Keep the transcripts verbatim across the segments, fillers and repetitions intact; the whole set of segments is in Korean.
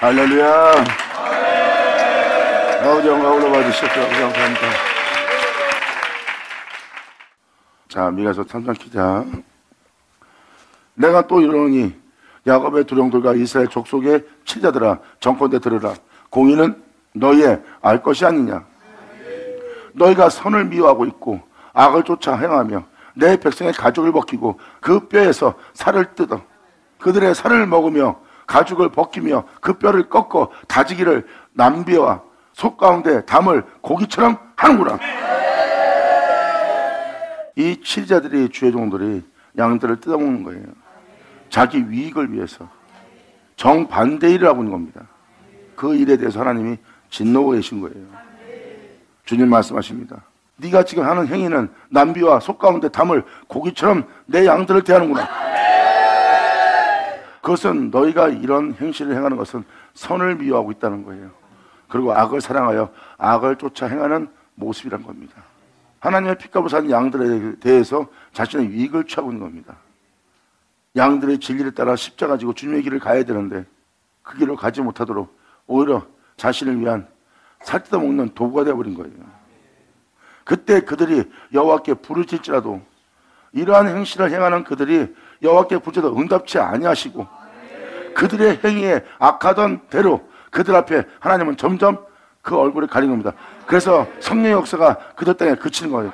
할렐루야. 아버지 영광 올라받으시옵소서. 감사합니다. 자, 미가서 삼 장 기자. 내가 또 이러니 야곱의 두령들과 이스라엘 족속의 치자들아, 정컨대 들으라. 공의는 너희의 알 것이 아니냐. 너희가 선을 미워하고 있고 악을 쫓아 행하며 내 백성의 가죽을 벗기고 그 뼈에서 살을 뜯어 그들의 살을 먹으며 가죽을 벗기며 그 뼈를 꺾어 다지기를 남비와 속 가운데 담을 고기처럼 하는구나. 이 치자들이, 주의 종들이 양들을 뜯어먹는 거예요. 자기 이익을 위해서 정반대 일을 하고 있는 겁니다. 그 일에 대해서 하나님이 진노하고 계신 거예요. 주님 말씀하십니다. 네가 지금 하는 행위는 남비와 속 가운데 담을 고기처럼 내 양들을 대하는구나. 그것은 너희가 이런 행실을 행하는 것은 선을 미워하고 있다는 거예요. 그리고 악을 사랑하여 악을 쫓아 행하는 모습이란 겁니다. 하나님의 핏값을 산 양들에 대해서 자신의 이익을 취하고 있는 겁니다. 양들의 진리를 따라 십자가 지고 주님의 길을 가야 되는데 그 길을 가지 못하도록 오히려 자신을 위한 살 뜯어먹는 도구가 되어버린 거예요. 그때 그들이 여호와께 부르짖을지라도 이러한 행실을 행하는 그들이 여호와께 부르짖어도 응답치 아니하시고 그들의 행위에 악하던 대로 그들 앞에 하나님은 점점 그 얼굴을 가린 겁니다. 그래서 성령의 역사가 그들 땅에 그치는 거예요.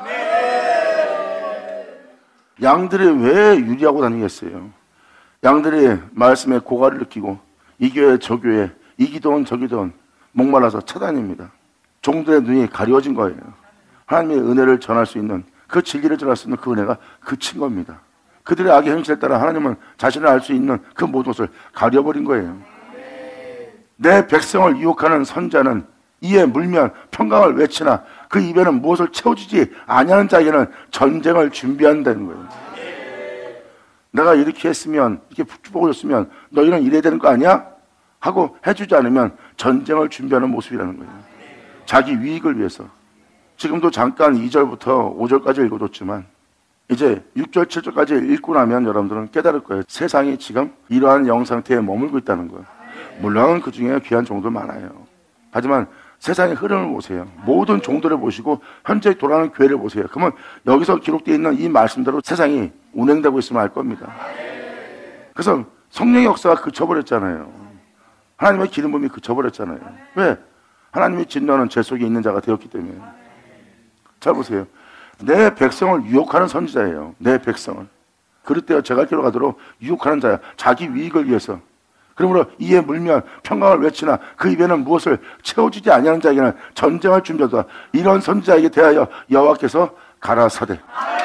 양들이 왜 유리하고 다니겠어요? 양들이 말씀에 고갈을 느끼고 이 교회 저 교회 이기도원 저기도원 목말라서 찾아다닙니다. 종들의 눈이 가려워진 거예요. 하나님의 은혜를 전할 수 있는, 그 진리를 전할 수 있는 그 은혜가 그친 겁니다. 그들의 악의 행실에 따라 하나님은 자신을 알 수 있는 그 모든 것을 가려버린 거예요. 내 백성을 유혹하는 선자는 이에 물면 평강을 외치나 그 입에는 무엇을 채워주지 아니하는 자에게는 전쟁을 준비한다는 거예요. 내가 이렇게 했으면, 이렇게 축복해줬으면 너희는 이래야 되는 거 아니야? 하고 해주지 않으면 전쟁을 준비하는 모습이라는 거예요. 자기 유익을 위해서. 지금도 잠깐 이 절부터 오 절까지 읽어줬지만 이제 육 절, 칠 절까지 읽고 나면 여러분들은 깨달을 거예요. 세상이 지금 이러한 영상태에 머물고 있다는 거예요. 물론 그 중에 귀한 종들 많아요. 하지만 세상의 흐름을 보세요. 모든 종들을 보시고 현재 돌아가는 교회를 보세요. 그러면 여기서 기록되어 있는 이 말씀대로 세상이 운행되고 있으면 알 겁니다. 그래서 성령의 역사가 그쳐버렸잖아요. 하나님의 기름 부음이 그쳐버렸잖아요. 왜? 하나님의 진노는 제 속에 있는 자가 되었기 때문에. 잘 보세요. 내 백성을 유혹하는 선지자예요. 내 백성을. 그럴 때와 제갈 길로 가도록 유혹하는 자야. 자기 이익을 위해서. 그러므로 이에 물면 평강을 외치나 그 입에는 무엇을 채워주지 아니하는 자에게는 전쟁을 준비하다. 이런 선지자에게 대하여 여호와께서 가라사대.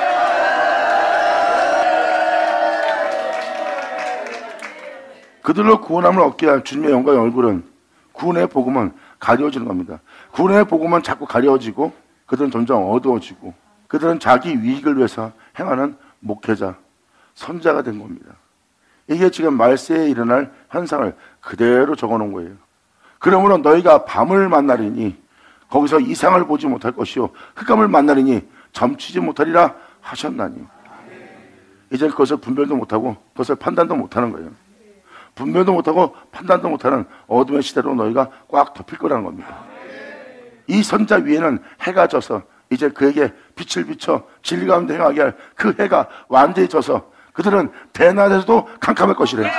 그들로 구원함을 얻게 할 주님의 영광의 얼굴은, 구원의 복음은 가려워지는 겁니다. 구원의 복음은 자꾸 가려워지고 그들은 점점 어두워지고 그들은 자기 이익을 위해서 행하는 목회자, 선자가 된 겁니다. 이게 지금 말세에 일어날 현상을 그대로 적어놓은 거예요. 그러므로 너희가 밤을 만나리니 거기서 이상을 보지 못할 것이요 흑암을 만나리니 점치지 못하리라 하셨나니. 이제 그것을 분별도 못하고 그것을 판단도 못하는 거예요. 분별도 못하고 판단도 못하는 어둠의 시대로 너희가 꽉 덮일 거라는 겁니다. 이 선자 위에는 해가 져서 이제 그에게 빛을 비춰 진리 가운데 행하게 할 그 해가 완전히 져서 그들은 대낮에서도 캄캄할 것이래.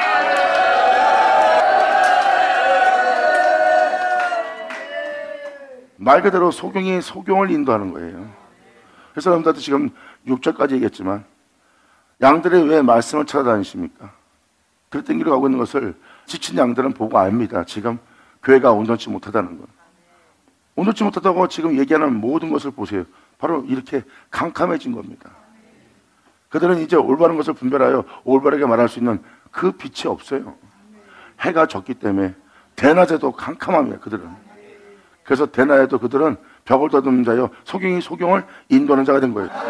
말 그대로 소경이 소경을 인도하는 거예요. 그래서 여러분들도 지금 육 절까지 얘기했지만 양들이 왜 말씀을 찾아다니십니까? 그랬던 길을 가고 있는 것을 지친 양들은 보고 압니다. 지금 교회가 온전치 못하다는 것. 온전치 못하다고 지금 얘기하는 모든 것을 보세요. 바로 이렇게 캄캄해진 겁니다. 그들은 이제 올바른 것을 분별하여 올바르게 말할 수 있는 그 빛이 없어요. 해가 졌기 때문에 대낮에도 캄캄합니다. 그들은. 그래서 대낮에도 그들은 벽을 더듬는 자여 소경이 소경을 인도하는 자가 된 거예요.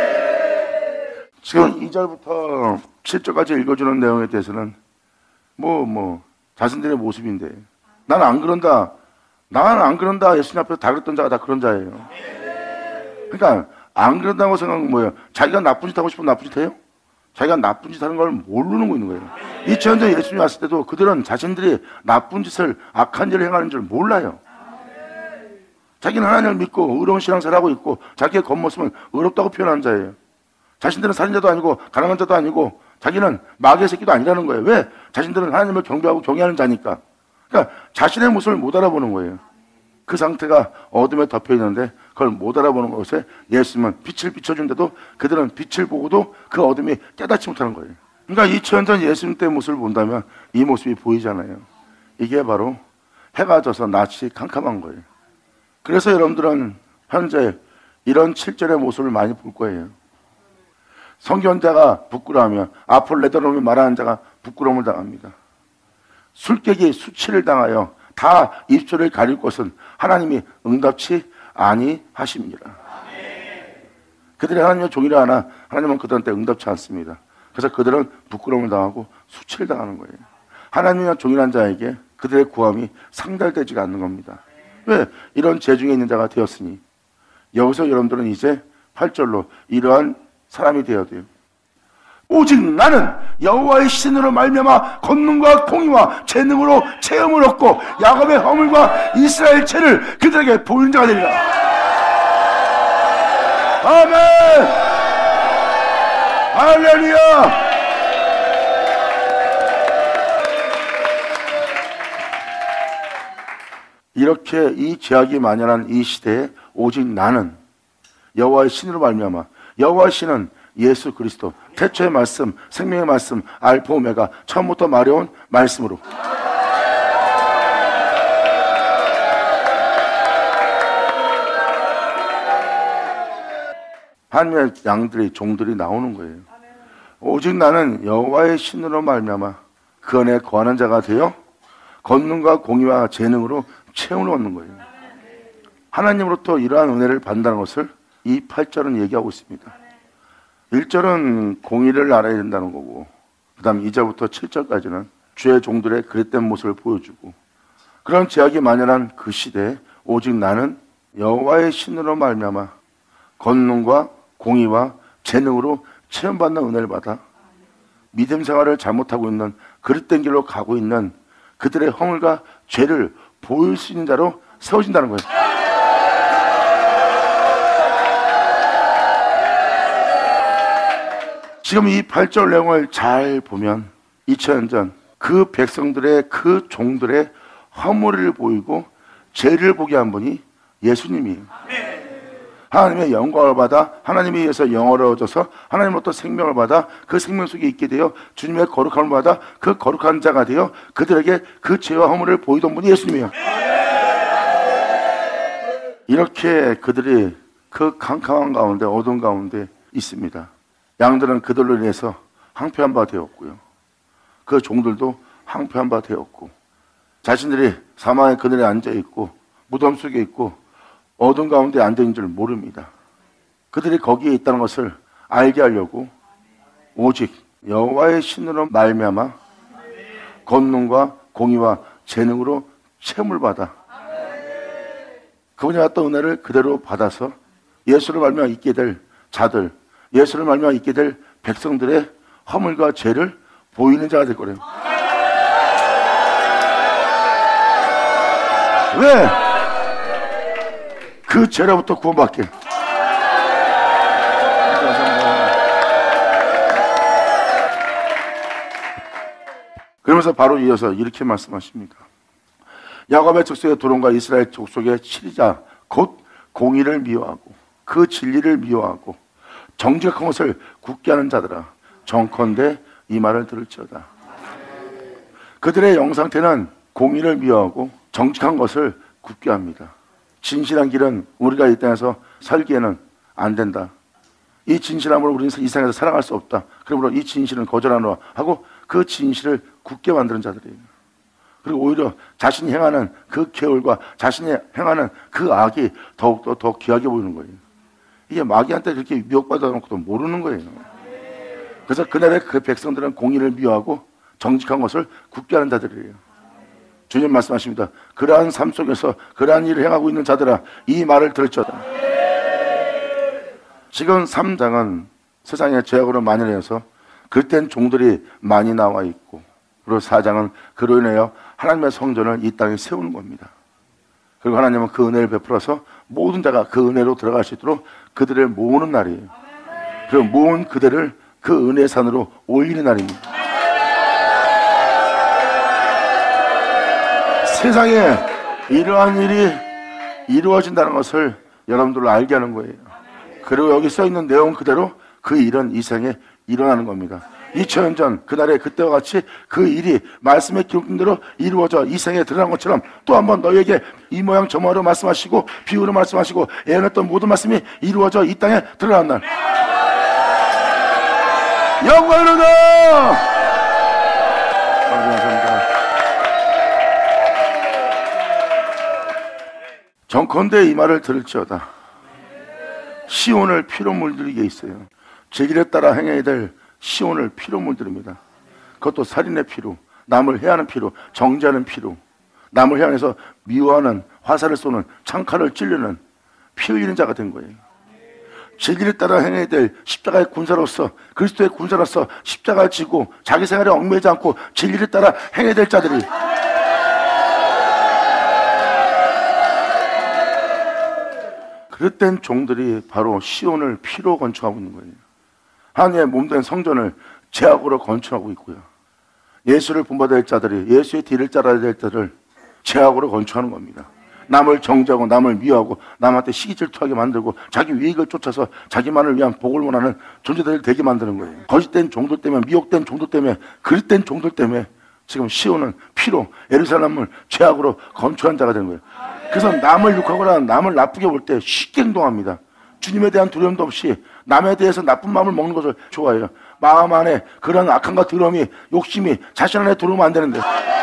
지금 이 절부터 칠 절까지 읽어주는 내용에 대해서는 뭐 뭐 자신들의 모습인데, 나는 안 그런다, 나는 안 그런다, 예수님 앞에서 다 그랬던 자가 다 그런 자예요. 그러니까 안 그런다고 생각하는 뭐예요? 자기가 나쁜 짓 하고 싶으면 나쁜 짓 해요? 자기가 나쁜 짓 하는 걸 모르는 거 있는 거예요. 이천 년 예수님이 왔을 때도 그들은 자신들이 나쁜 짓을, 악한 일을 행하는 줄 몰라요. 자기는 하나님을 믿고 의로운 신앙생활을 하고 있고 자기의 겉모습은 의롭다고 표현하는 자예요. 자신들은 살인자도 아니고 가난한 자도 아니고 자기는 마귀의 새끼도 아니라는 거예요. 왜? 자신들은 하나님을 경배하고 경외하는 자니까. 그러니까 자신의 모습을 못 알아보는 거예요. 그 상태가 어둠에 덮여 있는데 그걸 못 알아보는 것에 예수님은 빛을 비춰준데도 그들은 빛을 보고도 그 어둠이 깨닫지 못하는 거예요. 그러니까 이천 년 전 예수님 때의 모습을 본다면 이 모습이 보이잖아요. 이게 바로 해가 져서 낯이 캄캄한 거예요. 그래서 여러분들은 현재 이런 칠 절의 모습을 많이 볼 거예요. 성견자가 부끄러워하며 앞을 내다놓으며 말하는 자가 부끄러움을 당합니다. 술객이 수치를 당하여 다 입술을 가릴 것은 하나님이 응답치 아니하십니다. 그들이 하나님의 종이라 하나 하나님은 그들한테 응답치 않습니다. 그래서 그들은 부끄러움을 당하고 수치를 당하는 거예요. 하나님의 종이란 자에게 그들의 구함이 상달되지가 않는 겁니다. 왜? 이런 죄중에 있는 자가 되었으니. 여기서 여러분들은 이제 팔 절로 이러한 사람이 되어야 돼요. 오직 나는 여호와의 신으로 말미암아 권능과 공의와 재능으로 체험을 얻고 야곱의 허물과 이스라엘 죄를 그들에게 보이는 자가 되리라. 아멘. 할렐루야. 이렇게 이 죄악이 만연한 이 시대에 오직 나는 여호와의 신으로 말미암아, 여호와의 신은 예수 그리스도, 태초의 말씀, 생명의 말씀, 알파 오메가, 처음부터 말해온 말씀으로. 하나님의 양들이, 종들이 나오는 거예요. 오직 나는 여호와의 신으로 말미암아 그 안에 거하는 자가 되어 권능과 공의와 재능으로 체험을 얻는 거예요. 하나님으로부터 이러한 은혜를 받는다는 것을 이 팔 절은 얘기하고 있습니다. 일 절은 공의를 알아야 된다는 거고, 그 다음 이 절부터 칠 절까지는 주의 종들의 그릇된 모습을 보여주고, 그런 제약이 만연한 그 시대에 오직 나는 여호와의 신으로 말미암아 권능과 공의와 재능으로 체험받는 은혜를 받아 믿음 생활을 잘못하고 있는, 그릇된 길로 가고 있는 그들의 허물과 죄를 보일 수 있는 자로 세워진다는 거예요. 지금 이 팔 절 내용을 잘 보면 이천 년 전 그 백성들의, 그 종들의 허물을 보이고 죄를 보게 한 분이 예수님이에요. 하나님의 영광을 받아 하나님에 의해서 영어로워져서 하나님으로부터 생명을 받아 그 생명 속에 있게 되어 주님의 거룩함을 받아 그 거룩한 자가 되어 그들에게 그 죄와 허물을 보이던 분이 예수님이에요. 이렇게 그들이 그 캄캄한 가운데, 어두운 가운데 있습니다. 양들은 그들로 인해서 항폐한 바 되었고요, 그 종들도 항폐한 바 되었고, 자신들이 사망의 그늘에 앉아있고 무덤 속에 있고 어둠 가운데 앉아있는 줄 모릅니다. 그들이 거기에 있다는 것을 알게 하려고 오직 여호와의 신으로 말미암아 권능과 공의와 재능으로 체험을 받아 그분이 왔던 은혜를 그대로 받아서 예수를 말미암아 있게 될 자들, 예수를 말미암아 있게 될 백성들의 허물과 죄를 보이는 자가 될 거래요. 왜? 그 죄로부터 구원받게. 그러면서 바로 이어서 이렇게 말씀하십니다. 야곱의 족속의 도론과 이스라엘 족속의 치리자 곧 공의를 미워하고 그 진리를 미워하고 정직한 것을 굳게 하는 자들아, 정컨대 이 말을 들을지어다. 그들의 영상태는 공의를 미워하고 정직한 것을 굳게 합니다. 진실한 길은 우리가 이 땅에서 살기에는 안 된다. 이 진실함으로 우리는 이 세상에서 살아갈 수 없다. 그러므로 이 진실은 거절하노라 하고 그 진실을 굳게 만드는 자들이에요. 그리고 오히려 자신이 행하는 그 계율과 자신이 행하는 그 악이 더욱더 더 귀하게 보이는 거예요. 이게 마귀한테 그렇게 미혹받아 놓고도 모르는 거예요. 그래서 그날의 그 백성들은 공의를 미워하고 정직한 것을 굳게 하는 자들이에요. 주님 말씀하십니다. 그러한 삶 속에서 그러한 일을 행하고 있는 자들아, 이 말을 들을지어다. 지금 삼 장은 세상의 죄악으로 만연해서 그릇된 종들이 많이 나와 있고 그리고 사 장은 그로 인하여 하나님의 성전을 이 땅에 세우는 겁니다. 그리고 하나님은 그 은혜를 베풀어서 모든 자가 그 은혜로 들어갈 수 있도록 그들을 모으는 날이에요. 그리고 모은 그들을 그 은혜 산으로 올리는 날입니다. 세상에 이러한 일이 이루어진다는 것을 여러분들로 알게 하는 거예요. 그리고 여기 써있는 내용 그대로 그 일은 이 생에 일어나는 겁니다. 이천 년 전 그날의 그때와 같이 그 일이 말씀에 기록된 대로 이루어져 이 생에 드러난 것처럼 또 한 번 너희에게 이 모양 저 모양으로 말씀하시고 비유로 말씀하시고 예언했던 모든 말씀이 이루어져 이 땅에 드러난 날. 영광을 얻어! 감사합니다. 정컨대 이 말을 들을지어다. 시온을 피로 물들이게 있어요. 제 길에 따라 행해야 될 시온을 피로 물들입니다. 그것도 살인의 피로, 남을 해하는 피로, 정죄하는 피로, 남을 향해서 미워하는, 화살을 쏘는, 창칼을 찔르는 피 흘리는 자가 된 거예요. 제 길에 따라 행해야 될 십자가의 군사로서, 그리스도의 군사로서 십자가를 지고 자기 생활에 얽매이지 않고 진리를 따라 행해야 될 자들이 그릇된 종들이 바로 시온을 피로 건축하고 있는 거예요. 하나님의 몸된 성전을 죄악으로 건축하고 있고요. 예수를 본받아야 할 자들이, 예수의 뒤를 따라야 될 자들을 죄악으로 건축하는 겁니다. 남을 정죄하고 남을 미워하고 남한테 시기 질투하게 만들고 자기 이익을 쫓아서 자기만을 위한 복을 원하는 존재들을 되게 만드는 거예요. 거짓된 종들 때문에, 미혹된 종들 때문에, 그릇된 종들 때문에 지금 시온은 피로 예루살렘을 죄악으로 건축한 자가 되는 거예요. 그래서 남을 욕하거나 남을 나쁘게 볼 때 쉽게 행동합니다. 주님에 대한 두려움도 없이 남에 대해서 나쁜 마음을 먹는 것을 좋아해요. 마음 안에 그런 악함과 더러움이, 욕심이 자신 안에 들어오면 안 되는데,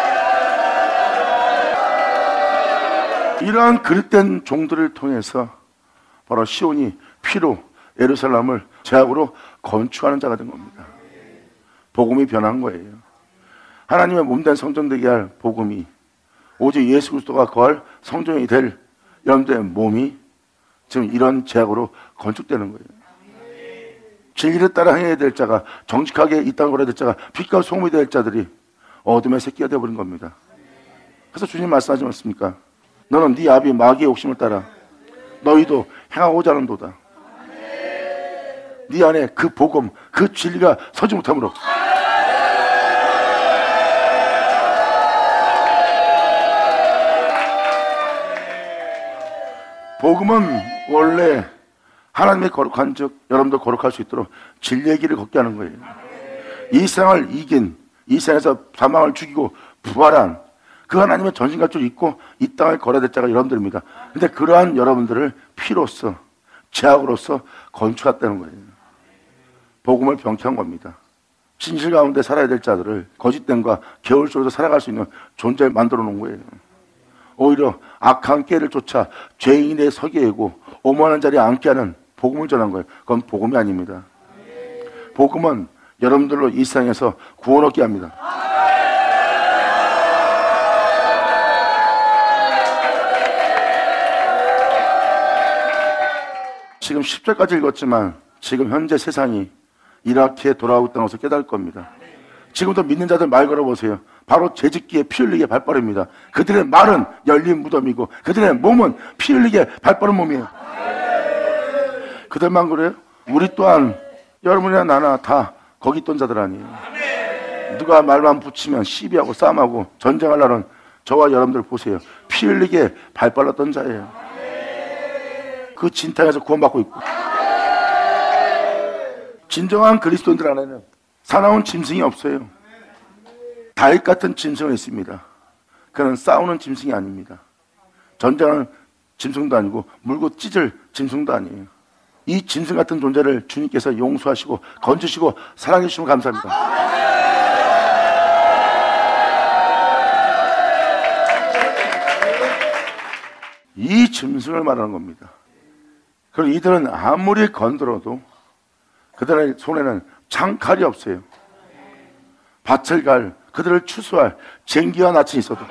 이러한 그릇된 종들을 통해서 바로 시온이 피로 예루살렘을 죄악으로 건축하는 자가 된 겁니다. 복음이 변한 거예요. 하나님의 몸된 성전 되게 할 복음이, 오직 예수 그리스도가 거할 성전이 될 여러분들의 몸이 지금 이런 죄악으로 건축되는 거예요. 진리를 따라 행해야 될 자가, 정직하게 이 땅을 걸어야 될 자가, 빛과 소금이 될 자들이 어둠의 새끼가 되어버린 겁니다. 그래서 주님 말씀하지 않습니까? 너는 네 아비 마귀의 욕심을 따라 너희도 행하고자 하는도다. 네 안에 그 복음, 그 진리가 서지 못함으로 복음은 원래 하나님의 거룩한 즉 여러분도 거룩할 수 있도록 진리의 길을 걷게 하는 거예요. 이 세상을 이긴, 이 세상에서 사망을 죽이고 부활한 그 하나님의 전신갑주를 입고 이 땅을 걸어야 될 자가 여러분들입니다. 근데 그러한 여러분들을 피로써, 죄악으로서 건축했다는 거예요. 복음을 병쾌한 겁니다. 진실 가운데 살아야 될 자들을 거짓됨과 겨울 속에서 살아갈 수 있는 존재를 만들어 놓은 거예요. 오히려 악한 깨를 쫓아 죄인의 서기이고 오만한 자리에 앉게 하는 복음을 전한 거예요. 그건 복음이 아닙니다. 복음은 여러분들로 이 세상에서 구원 얻게 합니다. 지금 십 절까지 읽었지만 지금 현재 세상이 이렇게 돌아오고 있다는 것을 깨달을 겁니다. 지금도 믿는 자들 말 걸어보세요. 바로 죄짓기에 피 흘리게 발 빠릅니다. 그들의 말은 열린 무덤이고 그들의 몸은 피 흘리게 발 빠른 몸이에요. 그들만 그래요? 우리 또한 여러분이나 나나 다 거기 있던 자들 아니에요. 누가 말만 붙이면 시비하고 싸움하고 전쟁하려는 저와 여러분들 보세요. 피 흘리게 발 빨랐던 자예요. 그 진탕에서 구원받고 있고, 진정한 그리스도인들 안에는 사나운 짐승이 없어요. 다윗 같은 짐승은 있습니다. 그는 싸우는 짐승이 아닙니다. 전쟁하는 짐승도 아니고 물고 찢을 짐승도 아니에요. 이 짐승 같은 존재를 주님께서 용서하시고 건지시고 사랑해 주시면 감사합니다. 이 짐승을 말하는 겁니다. 그리고 이들은 아무리 건드려도 그들의 손에는 창칼이 없어요. 밭을 갈, 그들을 추수할 쟁기와 낯이 있어도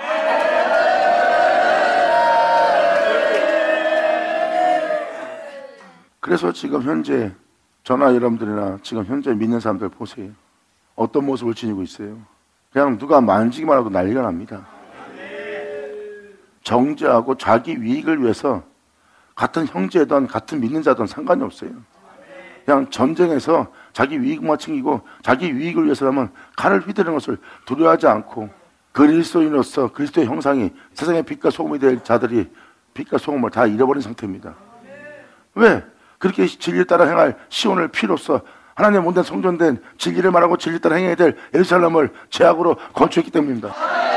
그래서 지금 현재 저나 여러분들이나 지금 현재 믿는 사람들 보세요. 어떤 모습을 지니고 있어요? 그냥 누가 만지기만 하고 난리가 납니다. 정죄하고 자기 이익을 위해서 같은 형제든 같은 믿는 자든 상관이 없어요. 그냥 전쟁에서 자기 이익만 챙기고 자기 이익을 위해서라면 칼을 휘두르는 것을 두려워하지 않고 그리스도인으로서 그리스도의 형상이 세상의 빛과 소금이 될 자들이 빛과 소금을 다 잃어버린 상태입니다. 왜? 그렇게 진리를 따라 행할 시온을 피로써 하나님의 몸된 성전된 진리를 말하고 진리 따라 행해야 될 예루살렘을 죄악으로 건축했기 때문입니다.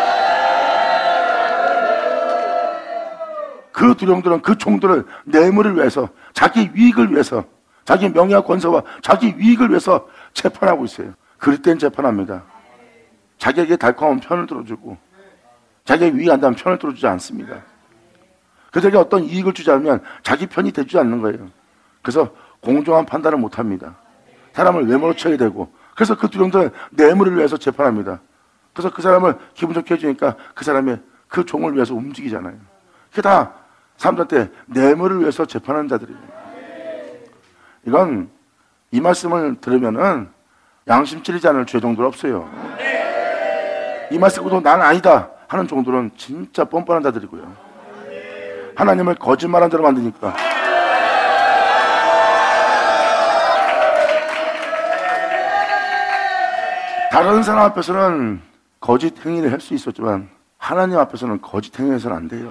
그 두령들은 그 종들은 뇌물을 위해서 자기 이익을 위해서 자기 명예와 권세와 자기 이익을 위해서 재판하고 있어요. 그럴 땐 재판합니다. 자기에게 달콤한 편을 들어주고 자기에게 이익 안 되면 편을 들어주지 않습니다. 그들에게 어떤 이익을 주지 않으면 자기 편이 되지 않는 거예요. 그래서 공정한 판단을 못합니다. 사람을 외모로 쳐야 되고 그래서 그 두령들은 뇌물을 위해서 재판합니다. 그래서 그 사람을 기분 좋게 해주니까 그 사람의 그 종을 위해서 움직이잖아요. 그게 다 사람들한테 뇌물을 위해서 재판하는 자들이에요. 이건 이 말씀을 들으면은 양심 찔리지 않을 죄 정도는 없어요. 이 말씀 듣고도 난 아니다 하는 정도는 진짜 뻔뻔한 자들이고요. 하나님을 거짓말한 자로 만드니까 다른 사람 앞에서는 거짓 행위를 할 수 있었지만 하나님 앞에서는 거짓 행위해서는 안 돼요.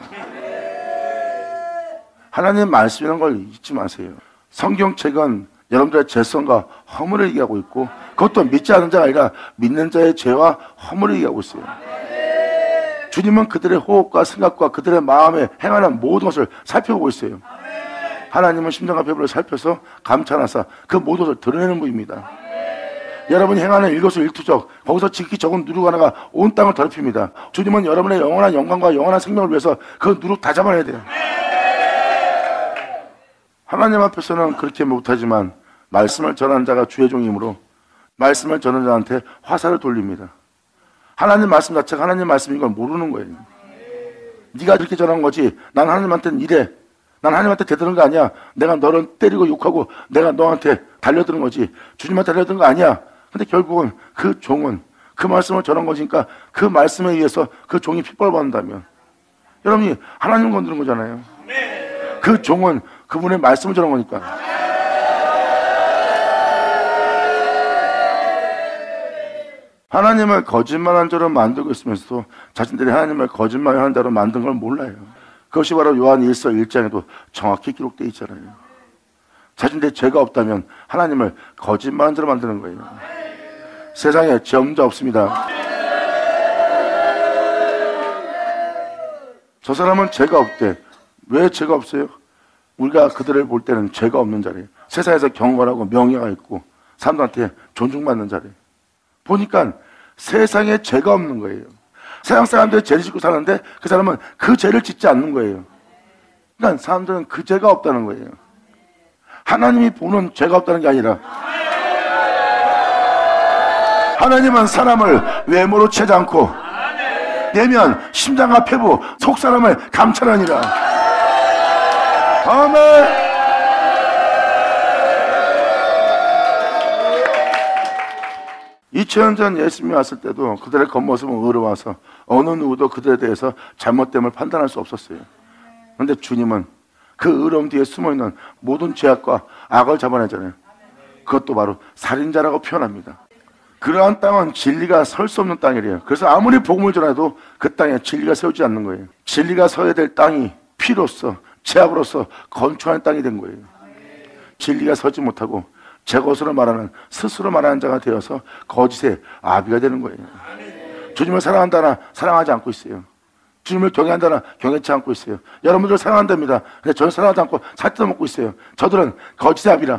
하나님 말씀이라는 걸 잊지 마세요. 성경책은 여러분들의 죄성과 허물을 얘기하고 있고 그것도 믿지 않는 자가 아니라 믿는 자의 죄와 허물을 얘기하고 있어요. 주님은 그들의 호흡과 생각과 그들의 마음에 행하는 모든 것을 살펴보고 있어요. 하나님은 심장과 배부를 살펴서 감찰하사 그 모든 것을 드러내는 분입니다. 여러분이 행하는 일거수일투족 거기서 지극히 적은 누룩 하나가 온 땅을 더럽힙니다. 주님은 여러분의 영원한 영광과 영원한 생명을 위해서 그 누룩 다 잡아내야 돼요. 하나님 앞에서는 그렇게 못하지만 말씀을 전하는 자가 주의 종이므로 말씀을 전하는 자한테 화살을 돌립니다. 하나님 말씀 자체가 하나님 말씀인 걸 모르는 거예요. 네가 그렇게 전한 거지 난 하나님한테는 이래 난 하나님한테 대드는 거 아니야. 내가 너를 때리고 욕하고 내가 너한테 달려드는 거지 주님한테 달려드는 거 아니야. 근데 결국은 그 종은 그 말씀을 전한 것이니까 그 말씀에 의해서 그 종이 핏벌받는다면 여러분이 하나님 건드는 거잖아요. 그 종은 그분의 말씀을 전한 거니까. 하나님을 거짓말한 자로 만들고 있으면서도 자신들이 하나님을 거짓말하는 자로 만든 걸 몰라요. 그것이 바로 요한 일서 일 장에도 정확히 기록되어 있잖아요. 자신들이 죄가 없다면 하나님을 거짓말한 자로 만드는 거예요. 세상에 죄 없는 자 없습니다. 저 사람은 죄가 없대. 왜 죄가 없어요? 우리가 그들을 볼 때는 죄가 없는 자리에요. 세상에서 경건하고 명예가 있고 사람들한테 존중받는 자리에요. 보니까 세상에 죄가 없는 거예요. 세상 사람들이 죄를 짓고 사는데 그 사람은 그 죄를 짓지 않는 거예요. 그러니까 사람들은 그 죄가 없다는 거예요. 하나님이 보는 죄가 없다는 게 아니라 하나님은 사람을 외모로 채지 않고 내면 심장과 폐부 속 사람을 감찰하니라. 아멘. 이천 년 전 예수님이 왔을 때도 그들의 겉모습은 의로워서 어느 누구도 그들에 대해서 잘못됨을 판단할 수 없었어요. 그런데 주님은 그 의로움 뒤에 숨어있는 모든 죄악과 악을 잡아내잖아요. 그것도 바로 살인자라고 표현합니다. 그러한 땅은 진리가 설 수 없는 땅이래요. 그래서 아무리 복음을 전해도 그 땅에 진리가 세우지 않는 거예요. 진리가 서야 될 땅이 피로써 죄악으로서 건축하는 땅이 된 거예요. 진리가 서지 못하고 제 것으로 말하는 스스로 말하는 자가 되어서 거짓의 아비가 되는 거예요. 주님을 사랑한다나 사랑하지 않고 있어요. 주님을 경외한다나 경외치 않고 있어요. 여러분들 사랑한답니다. 근데 저는 사랑하지 않고 살 뜯어 먹고 있어요. 저들은 거짓의 아비라.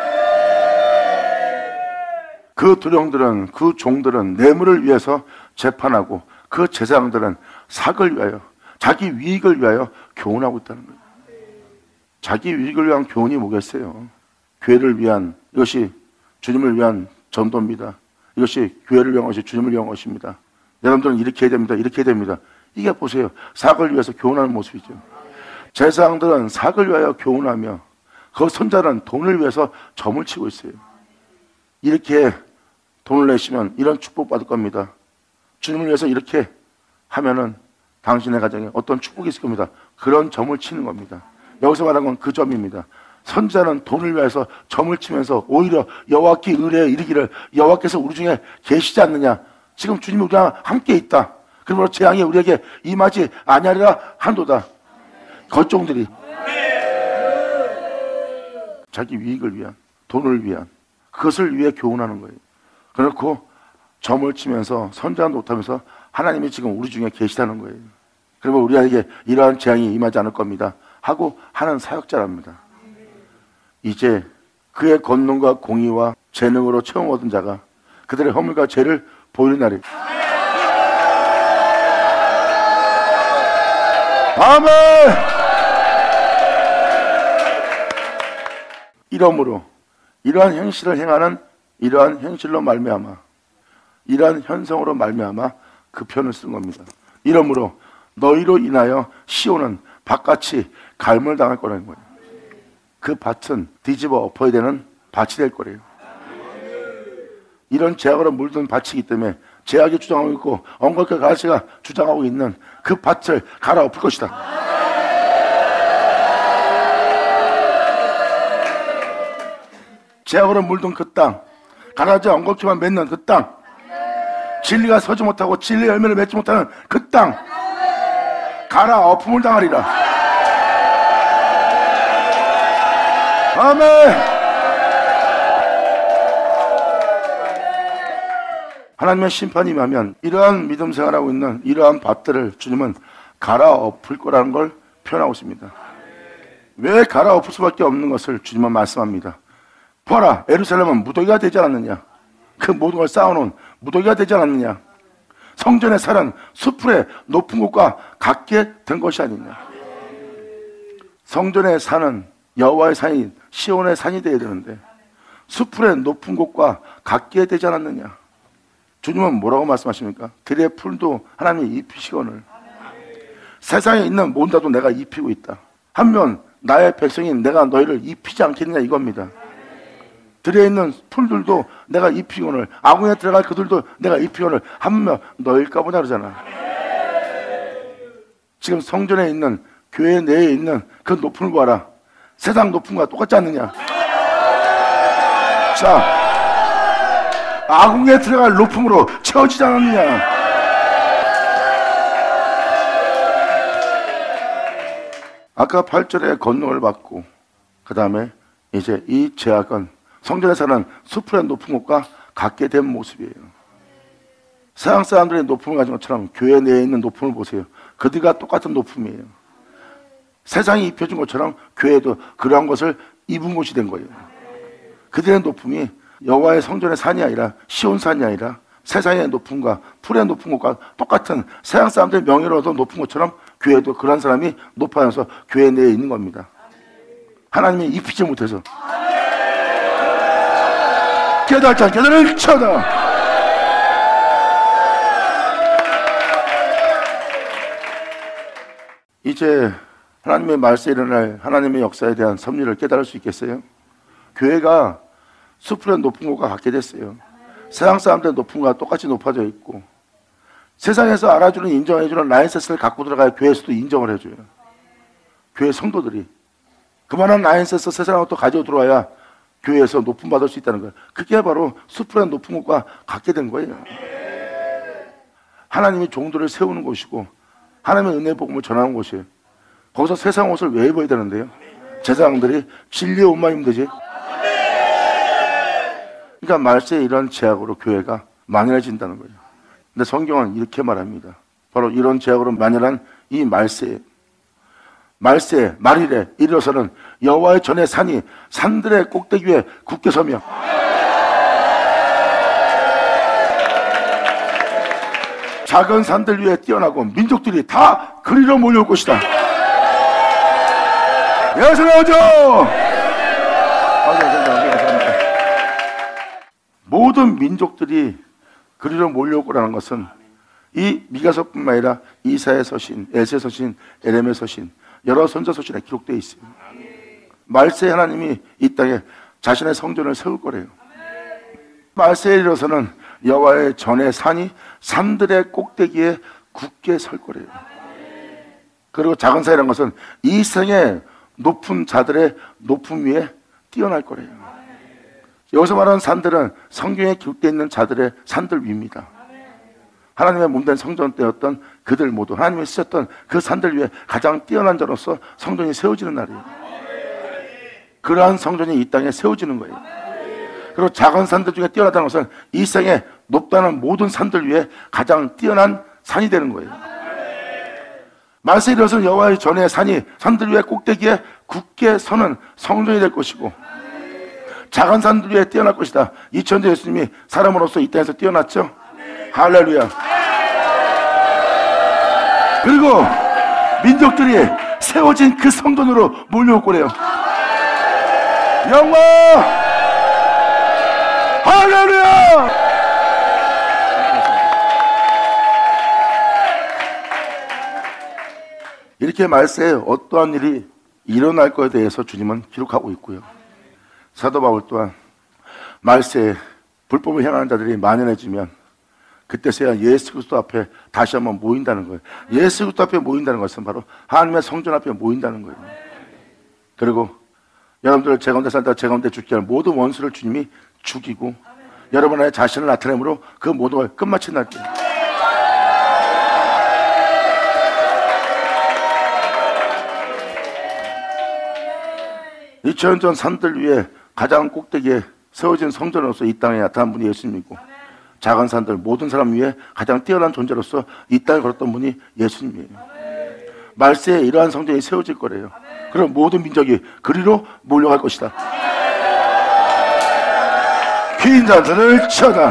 그 두령들은 그 종들은 뇌물을 위해서 재판하고 그 제사장들은 삭을 위하여 자기 이익을 위하여 교훈하고 있다는 거예요. 자기 이익을 위한 교훈이 뭐겠어요? 교회를 위한, 이것이 주님을 위한 전도입니다. 이것이 교회를 위한 것이 주님을 위한 것입니다. 여러분들은 이렇게 해야 됩니다. 이렇게 해야 됩니다. 이게 보세요. 삭을 위해서 교훈하는 모습이죠. 제사장들은 삭을 위하여 교훈하며 그 선자는 돈을 위해서 점을 치고 있어요. 이렇게 돈을 내시면 이런 축복 받을 겁니다. 주님을 위해서 이렇게 하면은 당신의 가정에 어떤 축복이 있을 겁니다. 그런 점을 치는 겁니다. 여기서 말하는 건 그 점입니다. 선지자는 돈을 위해서 점을 치면서 오히려 여호와께 의뢰에 이르기를 여호와께서 우리 중에 계시지 않느냐. 지금 주님이 우리랑 함께 있다. 그러므로 재앙이 우리에게 임하지 아니하리라 한도다. 겉종들이 자기 이익을 위한, 돈을 위한, 그것을 위해 교훈하는 거예요. 그렇고 점을 치면서 선지자 노릇하면서 하나님이 지금 우리 중에 계시다는 거예요. 그러면 우리에게 이러한 재앙이 임하지 않을 겁니다 하고 하는 사역자랍니다. 이제 그의 권능과 공의와 재능으로 처음 얻은 자가 그들의 허물과 죄를 보이는 날이. 아멘. 이러므로 이러한 행실을 행하는 이러한 행실로 말미암아 이러한 현성으로 말미암아 그 편을 쓴 겁니다. 이러므로 너희로 인하여 시온은 밭같이 갈물당할 거라는 거예요. 그 밭은 뒤집어 엎어야 되는 밭이 될 거래요. 이런 죄악으로 물든 밭이기 때문에 죄악이 주장하고 있고 엉겁게 가시가 주장하고 있는 그 밭을 갈아엎을 것이다. 죄악으로 물든 그 땅, 가라지 엉겁게만 맺는 그 땅, 진리가 서지 못하고 진리의 열매를 맺지 못하는 그 땅, 갈아엎음을 당하리라. 아멘. 하나님의 심판이 임하면 이러한 믿음 생활하고 있는 이러한 밭들을 주님은 갈아엎을 거라는 걸 표현하고 있습니다. 왜 갈아엎을 수밖에 없는 것을 주님은 말씀합니다. 보아라, 예루살렘은 무더기가 되지 않았느냐. 그 모든 걸 쌓아놓은 무더기가 되지 않았느냐. 성전의 살은 수풀의 높은 곳과 같게 된 것이 아니냐. 성전의 산은 여호와의 산이 시온의 산이 되어야 되는데 수풀의 높은 곳과 같게 되지 않았느냐. 주님은 뭐라고 말씀하십니까? 들의 풀도 하나님이 입히시거늘 세상에 있는 모든 내가 입히고 있다. 한면 나의 백성인 내가 너희를 입히지 않겠느냐 이겁니다. 들에 있는 풀들도 내가 입히거늘 아궁에 들어갈 그들도 내가 입히거늘 한면 너희일까 보다 그러잖아. 지금 성전에 있는 교회 내에 있는 그 높음을 보아라. 세상 높음과 똑같지 않느냐. 자, 아궁에 들어갈 높음으로 채워지지 않았느냐. 아까 팔 절에 권능을 받고 그 다음에 이제 이 제약은 성전에 사는 수풀의 높은 곳과 같게 된 모습이에요. 서양 사람들의 높음을 가진 것처럼 교회 내에 있는 높음을 보세요. 그들과 똑같은 높음이에요. 세상이 입혀준 것처럼 교회도 그러한 것을 입은 곳이 된 거예요. 그들의 높음이 여호와의 성전의 산이 아니라 시온 산이 아니라 세상의 높음과 풀의 높은 곳과 똑같은 서양 사람들의 명예를 얻어 높은 것처럼 교회도 그런 사람이 높아져서 교회 내에 있는 겁니다. 하나님이 입히지 못해서. 깨달자 깨달을 쳐다. 이제 하나님의 말씀에 일어날 하나님의 역사에 대한 섭리를 깨달을 수 있겠어요? 교회가 수풀의 높은 곳과 같게 됐어요. 세상 사람들의 높은 곳과 똑같이 높아져 있고 세상에서 알아주는 인정해주는 라인세스를 갖고 들어가야 교회에서도 인정을 해줘요. 교회 성도들이 그만한 라인세스 세상으로 또 가지고 들어와야 교회에서 높임 받을 수 있다는 거예요. 그게 바로 수풀의 높은 곳과 같게 된 거예요. 하나님이 종들을 세우는 곳이고 하나님의 은혜 복음을 전하는 곳이에요. 거기서 세상 옷을 왜 입어야 되는데요? 제사장들이 진리의 옷만 입으면 되지. 그러니까 말세에 이런 제약으로 교회가 만연해진다는 거예요. 근데 성경은 이렇게 말합니다. 바로 이런 제약으로 만연한 이 말세에 말세에 말일에 이르러서는 여호와의 전의 산이 산들의 꼭대기 위에 굳게 서며 작은 산들 위에 뛰어나고 민족들이 다 그리로 몰려올 것이다. 여기서 나오죠. 모든 민족들이 그리로 몰려올 거라는 것은 이 미가서뿐만 아니라 이사의 서신, 에스의 서신, 에레미야의 서신, 여러 선자 서신에 기록되어 있어요. 말세에 하나님이 이 땅에 자신의 성전을 세울 거래요. 말세에 이르러서는 여호와의 전의 산이 산들의 꼭대기에 굳게 설 거래요. 그리고 작은 산이라는 것은 이 세상의 높은 자들의 높음 위에 뛰어날 거래요. 여기서 말하는 산들은 성경에 기록되어 있는 자들의 산들 위입니다. 하나님의 몸된 성전 때였던 그들 모두 하나님이 쓰셨던 그 산들 위에 가장 뛰어난 자로서 성전이 세워지는 날이에요. 그러한 성전이 이 땅에 세워지는 거예요. 그리고 작은 산들 중에 뛰어나다는 것은 이 세상에 높다는 모든 산들 위에 가장 뛰어난 산이 되는 거예요. 말세에 이르러서는 여호와의 전의 산이 산들 위에 꼭대기에 굳게 서는 성전이 될 것이고, 작은 산들 위에 뛰어날 것이다. 이천년 예수님이 사람으로서 이 땅에서 뛰어났죠. 할렐루야. 그리고 민족들이 세워진 그 성전으로 몰려올 거래요. 영광! 할렐루야! 이렇게 말세에 어떠한 일이 일어날 것에 대해서 주님은 기록하고 있고요. 사도 바울 또한 말세에 불법을 행하는 자들이 만연해지면 그때서야 예수 그리스도 앞에 다시 한번 모인다는 거예요. 예수 그리스도 앞에 모인다는 것은 바로 하나님의 성전 앞에 모인다는 거예요. 그리고 여러분들 제 가운데 살다 제 가운데 죽게 할 모든 원수를 주님이 죽이고 여러분의 자신을 나타내므로 그 모든 걸 끝마친 날이에요. 이천 년 전 산들 위에 가장 꼭대기에 세워진 성전으로서 이 땅에 나타난 분이 예수님이고, 작은 산들 모든 사람 위에 가장 뛰어난 존재로서 이 땅에 걸었던 분이 예수님이에요. 말세에 이러한 성전이 세워질 거래요. 그럼 모든 민족이 그리로 몰려갈 것이다. 긴 자들을 치어다.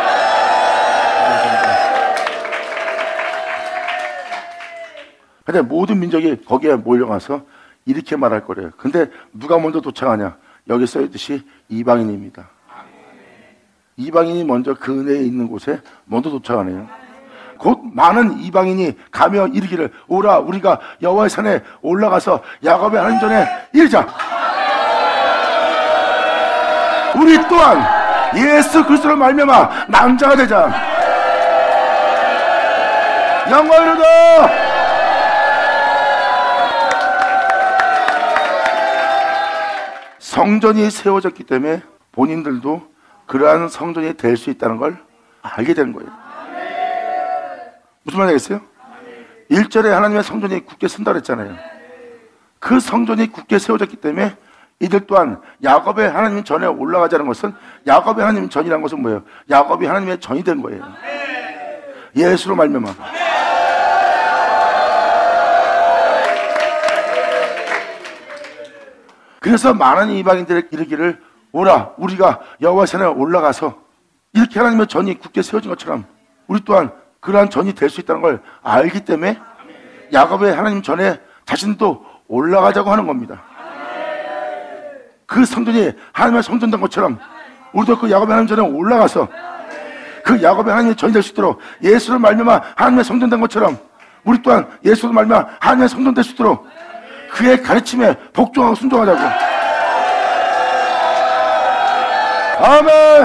근데 모든 민족이 거기에 몰려가서 이렇게 말할 거래요. 근데 누가 먼저 도착하냐? 여기 써있듯이 이방인입니다. 이방인이 먼저 그 은혜에 있는 곳에 먼저 도착하네요. 곧 많은 이방인이 가며 이르기를, 오라 우리가 여호와의 산에 올라가서 야곱의 하나님 전에 이르자. 우리 또한 예수 그리스도를 말미암아 남자가 되자. 영광이로다. 성전이 세워졌기 때문에 본인들도 그러한 성전이 될 수 있다는 걸 알게 되는 거예요. 무슨 말이겠어요? 일 절에 하나님의 성전이 굳게 선다 그랬잖아요. 그 성전이 굳게 세워졌기 때문에 이들 또한 야곱의 하나님 전에 올라가자는 것은, 야곱의 하나님 전이라는 것은 뭐예요? 야곱이 하나님의 전이 된 거예요. 예수로 말미암아. 그래서 많은 이방인들의 이르기를, 오라 우리가 여호와 산에 올라가서, 이렇게 하나님의 전이 굳게 세워진 것처럼 우리 또한 그러한 전이 될 수 있다는 걸 알기 때문에 야곱의 하나님 전에 자신도 올라가자고 하는 겁니다. 그 성전이 하나님의 성전 된 것처럼 우리도 그 야곱의 하나님 전에 올라가서 그 야곱의 하나님의 전이 될 수 있도록, 예수를 말미암아 하나님의 성전 된 것처럼 우리 또한 예수를 말미암아 하나님의 성전 될 수 있도록 그의 가르침에 복종하고 순종하자고. 아멘.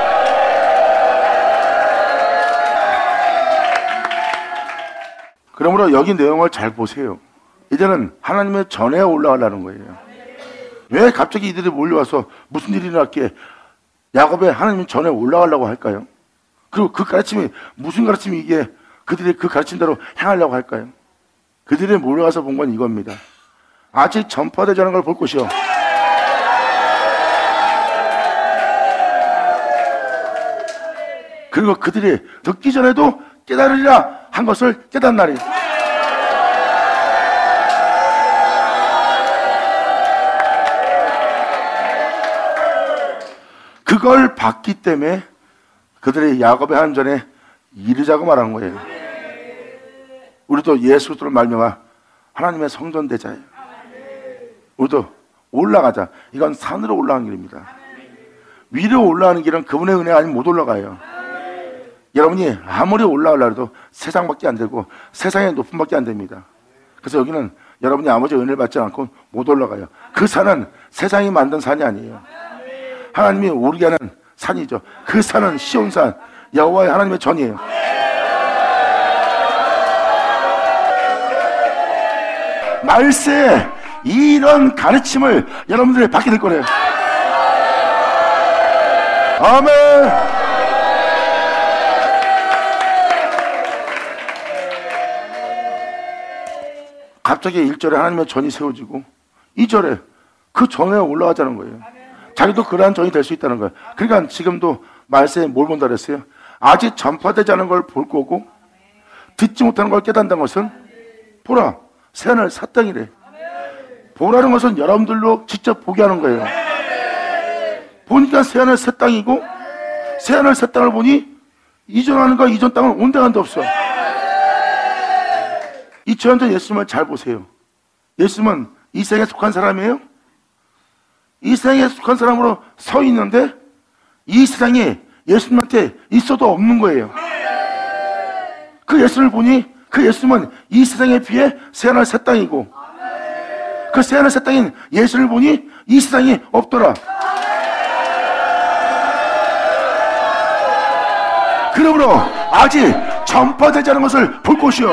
그러므로 여기 내용을 잘 보세요. 이제는 하나님의 전에 올라가려는 거예요. 왜 갑자기 이들이 몰려와서 무슨 일이 일어났기에 야곱의 하나님 전에 올라가려고 할까요? 그리고 그 가르침이 무슨 가르침이 이게 그들이 그 가르침대로 행하려고 할까요? 그들이 몰려와서 본 건 이겁니다. 아직 전파되지 않은 걸 볼 것이요, 그리고 그들이 듣기 전에도 깨달으리라 한 것을 깨닫는 날이. 그걸 봤기 때문에 그들이 야곱의 하나님 전에 이르자고 말한 거예요. 우리도 예수 그리스도를 말미암아 하나님의 성전 되자예요. 우리도 올라가자. 이건 산으로 올라가는 길입니다. 위로 올라가는 길은 그분의 은혜 아니면 못 올라가요. 여러분이 아무리 올라가려고 해도 세상밖에 안 되고 세상의 높음밖에 안 됩니다. 그래서 여기는 여러분이 아무리 은혜를 받지 않고 못 올라가요. 그 산은 세상이 만든 산이 아니에요. 하나님이 우리가 하는 산이죠. 그 산은 시온산, 여호와의 하나님의 전이에요. 말세에 이런 가르침을 여러분들이 받게 될 거래요. 아멘. 갑자기 일 절에 하나님의 전이 세워지고 이 절에 그 전에 올라가자는 거예요. 자기도 그러한 전이 될 수 있다는 거예요. 그러니까 지금도 말세에 뭘 본다 그랬어요? 아직 전파되지 않은 걸 볼 거고 듣지 못하는 걸 깨닫는 것은 보라 새하늘 새 땅이래. 보라는 것은 여러분들로 직접 보게 하는 거예요. 보니까 새하늘 새 땅이고 새하늘 새 땅을 보니 이전 하늘과 이전 땅은 온데간데 없어. 이천 년 전 예수님을 잘 보세요. 예수님은 이 세상에 속한 사람이에요? 이 세상에 속한 사람으로 서 있는데 이 세상에 예수님한테 있어도 없는 거예요. 그 예수를 보니 그 예수님은 이 세상에 비해 새하늘 새 땅이고 그 새하늘 새 땅인 예수를 보니 이 세상이 없더라. 그러므로 아직 전파되지 않은 것을 볼 것이요.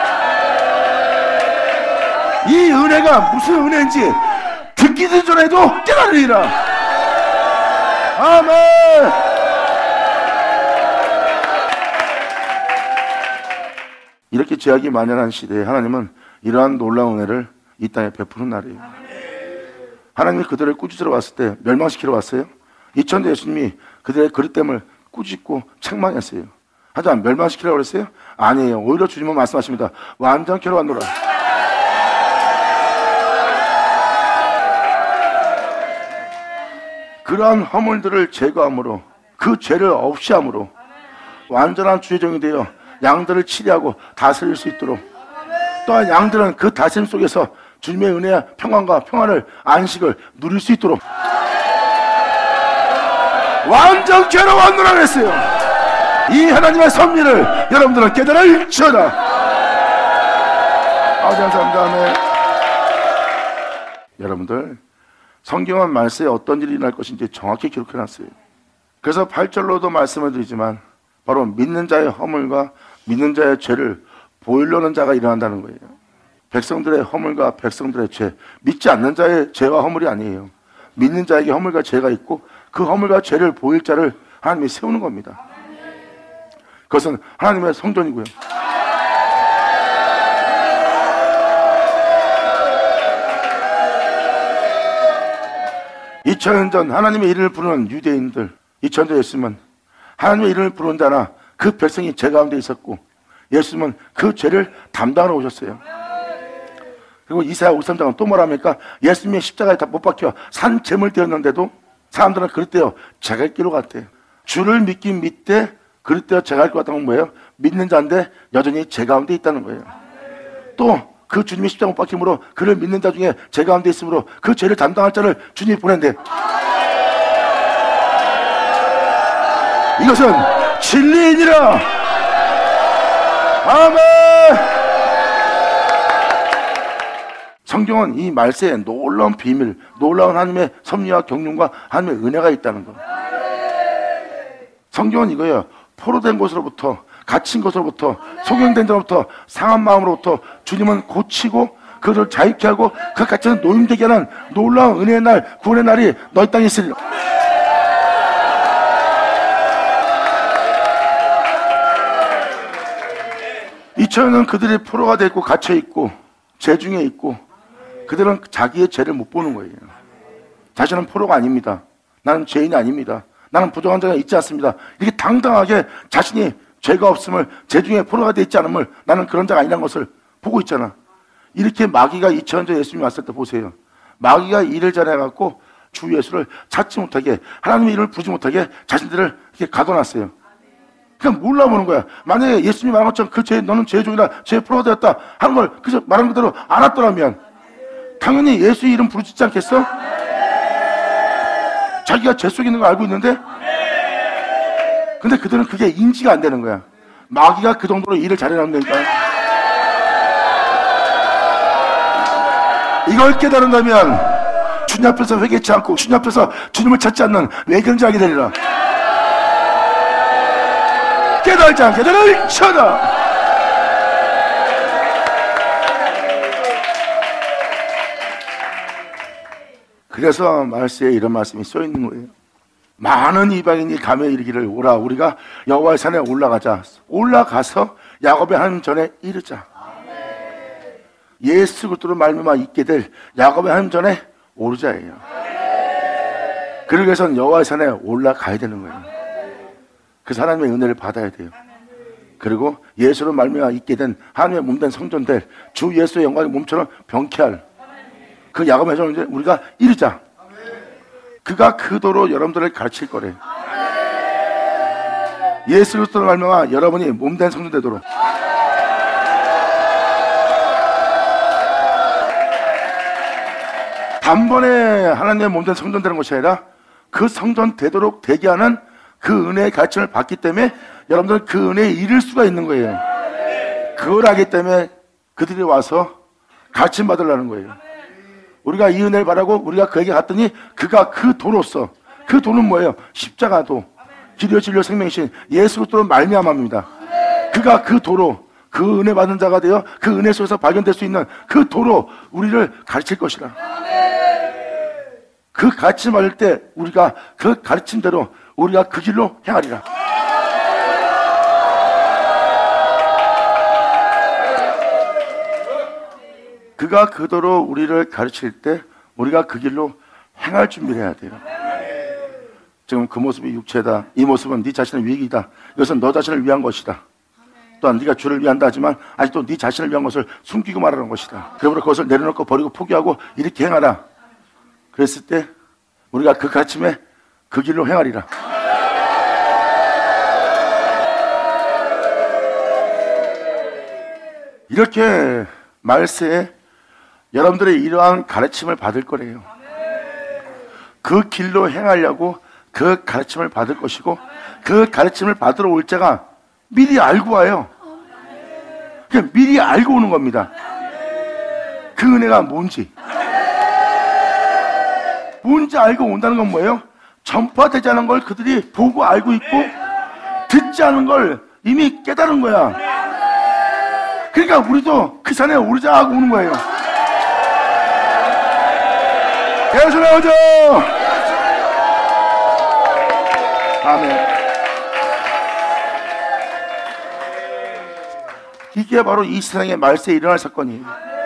이 은혜가 무슨 은혜인지 듣기도 전에도 깨달으리라. 아멘. 이렇게 죄악이 만연한 시대에 하나님은 이러한 놀라운 은혜를 이 땅에 베푸는 날이에요. 하나님이 그들을 꾸짖으러 왔을 때 멸망시키러 왔어요. 이천 년 예수님이 그들의 그릇됨을 꾸짖고 책망했어요. 하지만 멸망시키라고 그랬어요? 아니에요. 오히려 주님은 말씀하십니다. 완전케 하러 왔노라. 그러한 허물들을 제거함으로 그 죄를 없이 함으로 완전한 주의 종이 되어 양들을 치리하고 다스릴 수 있도록 또한 양들은 그 다스림 속에서 주님의 은혜와 평안과 평안을 안식을 누릴 수 있도록 완전케 하러 왔노라 그랬어요. 이 하나님의 섭리를 여러분들은 깨달을지어다. 아버지 감사합니다. 아멘. 여러분들 성경은 말세에 어떤 일이 일어날 것인지 정확히 기록해놨어요. 그래서 팔 절로도 말씀을 드리지만 바로 믿는 자의 허물과 믿는 자의 죄를 보이려는 자가 일어난다는 거예요. 백성들의 허물과 백성들의 죄, 믿지 않는 자의 죄와 허물이 아니에요. 믿는 자에게 허물과 죄가 있고 그 허물과 죄를 보일 자를 하나님이 세우는 겁니다. 그것은 하나님의 성전이고요. 이천 년 전 하나님의 이름을 부르는 유대인들, 이천 년 전 예수님은 하나님의 이름을 부르는 자나 그 백성이 죄 가운데 있었고 예수님은 그 죄를 담당하러 오셨어요. 그리고 이사야 오십삼 장은 또 뭐랍니까? 예수님의 십자가에 다 못 박혀 산 제물 되었는데도 사람들은 그릇되어 제갈 길로 갔대요. 주를 믿긴 믿되 그릇되어 제갈 것 같다는 건 뭐예요? 믿는 자인데 여전히 죄 가운데 있다는 거예요. 또 그 주님의 십자가 못 박힘으로 그를 믿는 자 중에 죄 가운데 있으므로 그 죄를 담당할 자를 주님이 보낸대. 이것은 진리이니라. 아멘. 성경은 이 말세에 놀라운 비밀, 놀라운 하나님의 섭리와 경륜과 하나님의 은혜가 있다는 거. 성경은 이거예요. 포로된 곳으로부터, 갇힌 곳으로부터, 소경된 자로부터, 상한 마음으로부터 주님은 고치고 그를 자유케 하고 그 갇혀서 노임되게 하는 놀라운 은혜의 날, 구원의 날이 너희 땅에 있으리라. 이천 년은 그들이 포로가 되고 갇혀있고 죄 중에 있고 그들은 자기의 죄를 못 보는 거예요. 자신은 포로가 아닙니다. 나는 죄인이 아닙니다. 나는 부정한 자가 있지 않습니다. 이렇게 당당하게 자신이 죄가 없음을, 죄 중에 포로가 되어 있지 않음을, 나는 그런 자가 아니라는 것을 보고 있잖아. 이렇게 마귀가 이천 년 전 예수님이 왔을 때 보세요. 마귀가 일을 잘해갖고 주 예수를 찾지 못하게, 하나님의 이름을 부르지 못하게 자신들을 이렇게 가둬놨어요. 그냥 몰라보는 거야. 만약에 예수님이 말한 것처럼 그 죄, 너는 죄 종이다, 죄 포로가 되었다 하는 걸 그저 말한 그대로 알았더라면 당연히 예수의 이름 부르지 않겠어? 자기가 죄 속에 있는 걸 알고 있는데 근데 그들은 그게 인지가 안 되는 거야. 마귀가 그 정도로 일을 잘해놨다니까. 이걸 깨달은다면 주님 앞에서 회개치 않고 주님 앞에서 주님을 찾지 않는 외경자하게 되리라. 깨달지 않게 될지어다. 그래서 말씀에 이런 말씀이 써 있는 거예요. 많은 이방인이 가며 이르기를 오라 우리가 여호와의 산에 올라가자. 올라가서 야곱의 하나님 전에 이르자. 예수 그리스도로 말미암아 있게 될 야곱의 하나님 전에 오르자예요. 그러기 위해서는 여호와의 산에 올라가야 되는 거예요. 그래서 하나님의 은혜를 받아야 돼요. 그리고 예수로 말미암아 있게 된 하나님의 몸된 성전될 주 예수의 영광의 몸처럼 병쾌할 그 야곱의 전에 우리가 이르자. 그가 그 도로 여러분들을 가르칠 거래. 예수 그리스도로 말미암아 여러분이 몸된 성전 되도록. 단번에 하나님의 몸된 성전 되는 것이 아니라 그 성전 되도록 되게 하는 그 은혜의 가르침을 받기 때문에 여러분들은 그 은혜에 이를 수가 있는 거예요. 그걸 하기 때문에 그들이 와서 가르침 받으려는 거예요. 우리가 이 은혜를 바라고 우리가 그에게 갔더니 그가 그 도로서, 그 도는 뭐예요? 십자가도 길이요 진리요 생명이신 예수 그리스도로 말미암아입니다. 그가 그 도로, 그 은혜 받은 자가 되어 그 은혜 속에서 발견될 수 있는 그 도로 우리를 가르칠 것이라. 그 가르침 받을 때 우리가 그 가르침대로 우리가 그 길로 행하리라. 그가 그 도로 우리를 가르칠 때 우리가 그 길로 행할 준비를 해야 돼요. 지금 그 모습이 육체다. 이 모습은 네 자신의 위익이다. 이것은 너 자신을 위한 것이다. 또한 네가 주를 위한다 하지만 아직도 네 자신을 위한 것을 숨기고 말하는 것이다. 그러므로 그것을 내려놓고 버리고 포기하고 이렇게 행하라. 그랬을 때 우리가 그 가르침에 그 길로 행하리라. 이렇게 말세에 여러분들의 이러한 가르침을 받을 거래요. 그 길로 행하려고 그 가르침을 받을 것이고 그 가르침을 받으러 올 자가 미리 알고 와요. 그냥 미리 알고 오는 겁니다. 그 은혜가 뭔지 뭔지 알고 온다는 건 뭐예요? 전파되지 않은 걸 그들이 보고 알고 있고 듣지 않은 걸 이미 깨달은 거야. 그러니까 우리도 그 산에 오르자 하고 오는 거예요. 예수 나오죠. 아멘. 이게 바로 이 세상의 말세에 일어날 사건이에요.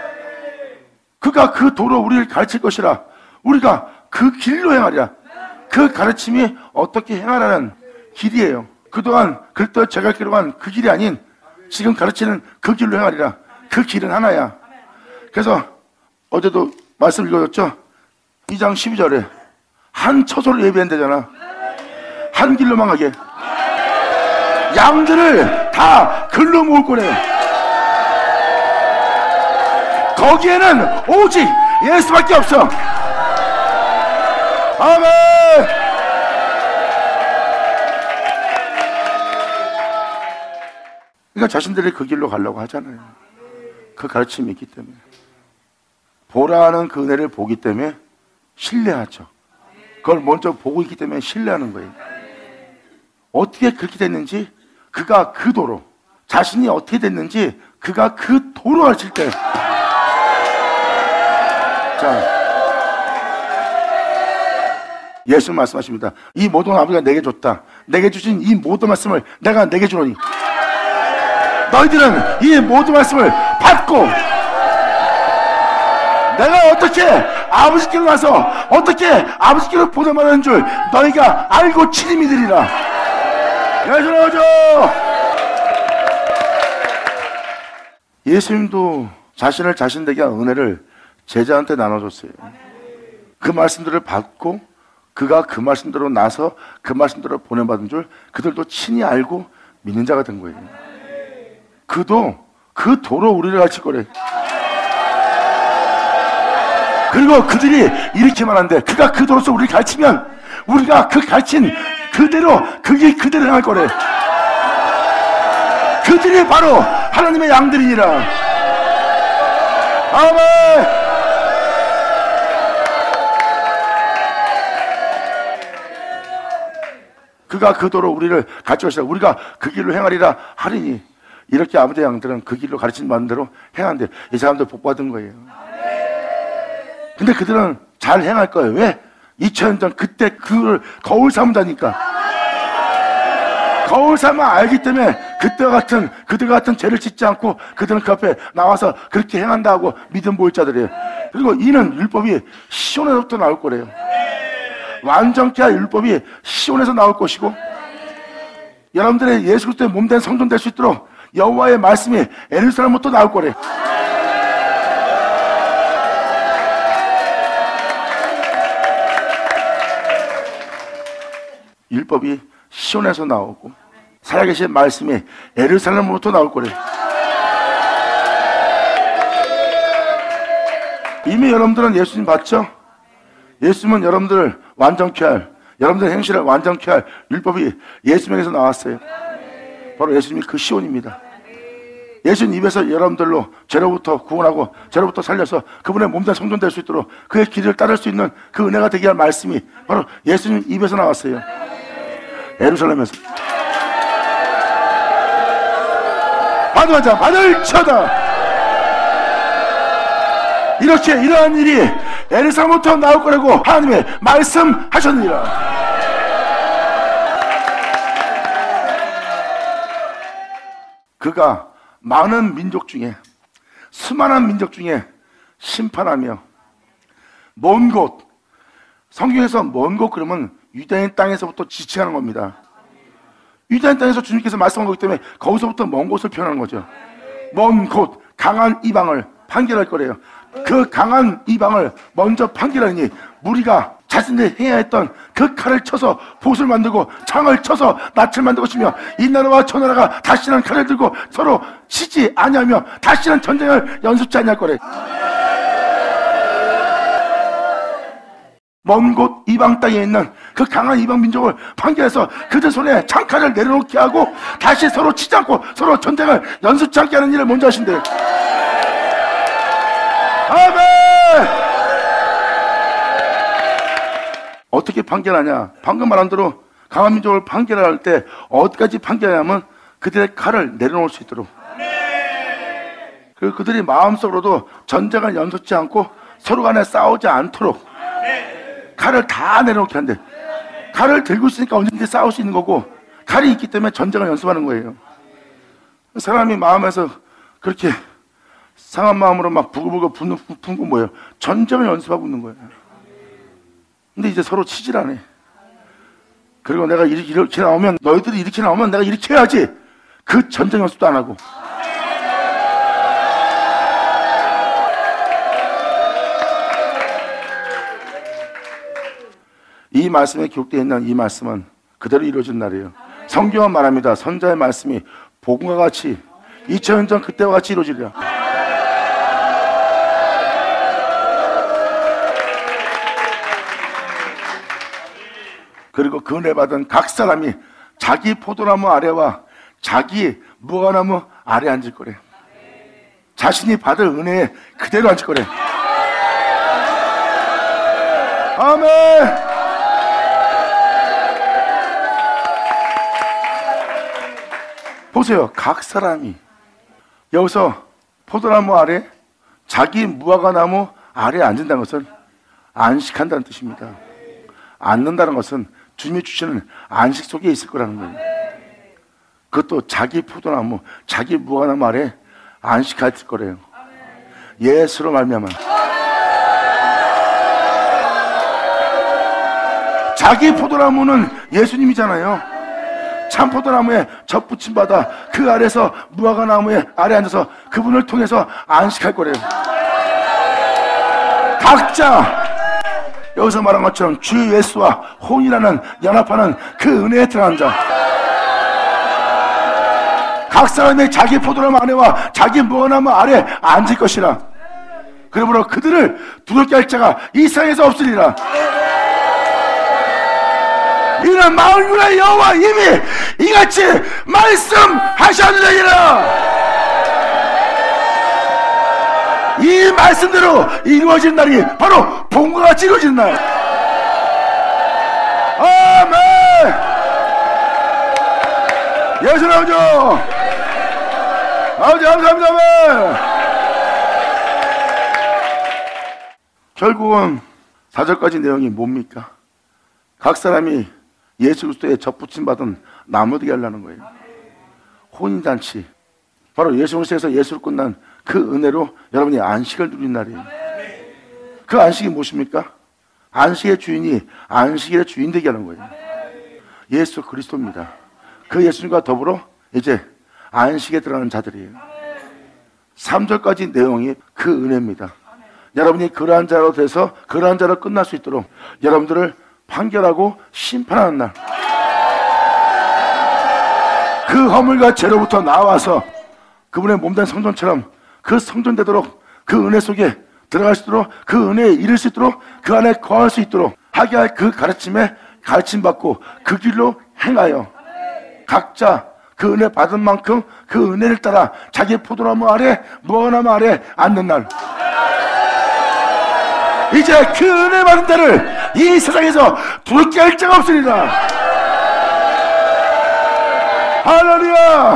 그가 그 도로 우리를 가르칠 것이라. 우리가 그 길로 행하리라. 그 가르침이 어떻게 행하라는 길이에요. 그동안 그랬던 제가 길로 간 그 길이 아닌 지금 가르치는 그 길로 행하리라. 그 길은 하나야. 그래서 어제도 말씀 읽어줬죠. 이 장 십이 절에 한 처소를 예비한다잖아. 한 길로만 가게. 양들을 다 글로 모을 거래요. 거기에는 오직 예수밖에 없어. 아멘. 그러니까 자신들이 그 길로 가려고 하잖아요. 그 가르침이 있기 때문에. 보라는 그 은혜를 보기 때문에 신뢰하죠. 그걸 먼저 보고 있기 때문에 신뢰하는 거예요. 어떻게 그렇게 됐는지 그가 그 도로, 자신이 어떻게 됐는지 그가 그 도로 가르칠 때, 자, 예수 말씀하십니다. 이 모든 아버지가 내게 줬다. 내게 주신 이 모든 말씀을 내가 내게 주노니 너희들은 이 모든 말씀을 받고 내가 어떻게 아버지께로 가서 어떻게 아버지께로 보내만하는 줄 너희가 알고 친히 믿으리라. 예수 나오죠. 예수님도 자신을 자신에게 한 은혜를 제자한테 나눠줬어요. 그 말씀들을 받고 그가 그 말씀대로 나서 그 말씀대로 보내받은 줄 그들도 친히 알고 믿는 자가 된 거예요. 그도 그 도로 우리를 가르칠 거래. 그리고 그들이 이렇게 말하는데 그가 그 도로서 우리를 가르치면 우리가 그 가르친 그대로 그게 그대로 행할 거래. 그들이 바로 하나님의 양들이니라. 아멘. 그가 그 도로 우리를 가르쳐 주시라. 우리가 그 길로 행하리라 하리니. 이렇게 아버지 양들은 그 길로 가르친 바대로 행한대. 이 사람들 복 받은 거예요. 근데 그들은 잘 행할 거예요. 왜? 이천 년 전 그때 그걸 거울 삼다니까. 거울 삼아 알기 때문에 그때와 같은 그들 같은 죄를 짓지 않고 그들은 그 앞에 나와서 그렇게 행한다 하고 믿음 보일 자들이에요. 그리고 이는 율법이 시온에서부터 나올 거래요. 완전케 할 율법이 시온에서 나올 것이고, 여러분들의 예수 그리스도의 몸된 성전 될 수 있도록 여호와의 말씀이 예루살렘부터 나올 거래요. 율법이 시온에서 나오고 살아계신 말씀이 예루살렘으로부터 나올 거래요. 이미 여러분들은 예수님 봤죠? 예수님은 여러분들을 완전케 할, 여러분들의 행실을 완전케 할 율법이 예수님에게서 나왔어요. 바로 예수님이 그 시온입니다. 예수님 입에서 여러분들로 죄로부터 구원하고 죄로부터 살려서 그분의 몸된 성전 될 수 있도록 그의 길을 따를 수 있는 그 은혜가 되게 할 말씀이 바로 예수님 입에서 나왔어요. 예루살렘에서. 받은 자 받을 쳐다. 이렇게 이러한 일이 예루살렘부터 나올 거라고 하나님의 말씀하셨느니라. 그가 많은 민족 중에, 수많은 민족 중에 심판하며 먼 곳, 성경에서 먼 곳 그러면 유대인 땅에서부터 지칭하는 겁니다. 유대인 땅에서 주님께서 말씀한 거기 때문에 거기서부터 먼 곳을 표현하는 거죠. 먼 곳, 강한 이방을 판결할 거래요. 그 강한 이방을 먼저 판결하니 무리가 자신들이 해야 했던 그 칼을 쳐서 봇을 만들고 창을 쳐서 낯을 만들 것이며, 이 나라와 저 나라가 다시는 칼을 들고 서로 치지 아니하며 다시는 전쟁을 연습치 아니할 거래. 먼 곳 이방 땅에 있는 그 강한 이방 민족을 판결해서 그들 손에 창칼을 내려놓게 하고 다시 서로 치지 않고 서로 전쟁을 연습치 않게 하는 일을 먼저 하신대요. 아멘! 어떻게 판결하냐? 방금 말한 대로 강한 민족을 판결할 때 어디까지 판결하냐면 그들의 칼을 내려놓을 수 있도록. 그리고 그들이 마음속으로도 전쟁을 연습치 않고 서로 간에 싸우지 않도록 칼을 다 내려놓게 한대. 칼을 들고 있으니까 언제든지 싸울 수 있는 거고, 칼이 있기 때문에 전쟁을 연습하는 거예요. 사람이 마음에서 그렇게 상한 마음으로 막 부글부글 분노 품고 뭐예요? 전쟁을 연습하고 있는 거예요. 근데 이제 서로 치질 않아. 그리고 내가 이렇게, 이렇게 나오면, 너희들이 이렇게 나오면 내가 이렇게 해야지. 그 전쟁 연습도 안 하고. 이 말씀에 기록되어 있는 이 말씀은 그대로 이루어진 날이에요. 성경은 말합니다. 선자의 말씀이 복음과 같이 이천 년 전 그때와 같이 이루어지리라. 그리고 그 은혜 받은 각 사람이 자기 포도나무 아래와 자기 무화과나무 아래 앉을 거래. 자신이 받을 은혜에 그대로 앉을 거래. 아멘. 보세요. 각 사람이 여기서 포도나무 아래, 자기 무화과나무 아래에 앉는다는 것은 안식한다는 뜻입니다. 앉는다는 것은 주님이 주시는 안식 속에 있을 거라는 거예요. 그것도 자기 포도나무, 자기 무화과나무 아래 안식할 거래요. 예수로 말미암아. 자기 포도나무는 예수님이잖아요. 참 포도나무에 젖붙임 받아 그 아래서 무화과나무에 아래 앉아서 그분을 통해서 안식할 거래요. 각자 여기서 말한 것처럼 주 예수와 혼이라는 연합하는 그 은혜에 들어간 자, 각 사람의 자기 포도나무 아래와 자기 무화과나무 아래 앉을 것이라. 그러므로 그들을 두렵게 할 자가 이 세상에서 없으리라. 이는 만군의 여호와 이미 이같이 말씀하셨느니라. 이 말씀대로 이루어진 날이 바로 본과 같이 이루어진 날. 아멘. 예수 나오죠. 아버지 감사합니다. 결국은 사 절까지 내용이 뭡니까? 각 사람이 예수 그리스도에 접붙임 받은 나무되게 하려는 거예요. 혼인잔치, 바로 예수 그리스도에서 예수를 끝난 그 은혜로 여러분이 안식을 누린 날이에요. 그 안식이 무엇입니까? 안식의 주인이 안식일의 주인 되게 하는 거예요. 예수 그리스도입니다. 그 예수님과 더불어 이제 안식에 들어가는 자들이에요. 삼 절까지 내용이 그 은혜입니다. 여러분이 그러한 자로 돼서 그러한 자로 끝날 수 있도록 여러분들을 판결하고 심판하는 날, 그 허물과 죄로부터 나와서 그분의 몸된 성전처럼 그 성전되도록 그 은혜 속에 들어갈 수 있도록 그 은혜에 이를 수 있도록 그 안에 거할 수 있도록 하게 할 그 가르침에 가르침 받고 그 길로 행하여 각자 그 은혜 받은 만큼 그 은혜를 따라 자기 포도나무 아래 무화과나무 아래 앉는 날, 이제 그 은혜 받은 자를 이 세상에서 두렵게 할 자가 없으리라. 할렐루야.